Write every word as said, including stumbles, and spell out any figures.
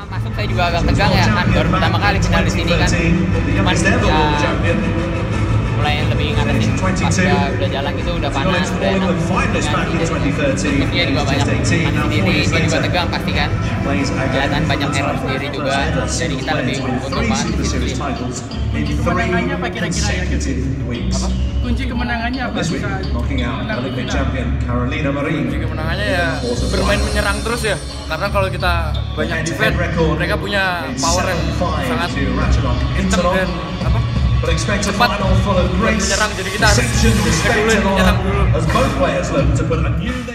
masuk saya juga agak tegang ya, kan baru pertama kali final di sini kan. Cuman ya, mulai lebih ngadepin pas udah, udah jalan gitu udah panas, udah enak dengan dia juga banyak panas sendiri, dia juga tegang pasti kan, kelihatan banyak error sendiri juga, jadi kita lebih untung banget di situ sih. Kunci kemenangannya apa kira-kira ya gitu? Apa? Kunci kemenangannya apa? Bisa menang di final. Kunci kemenangannya ya bermain menyerang terus ya, karena kalau kita banyak defend, mereka punya power yang sangat kenceng dan apa? cepat buat menyerang, jadi kita harus dulu menyerang dulu.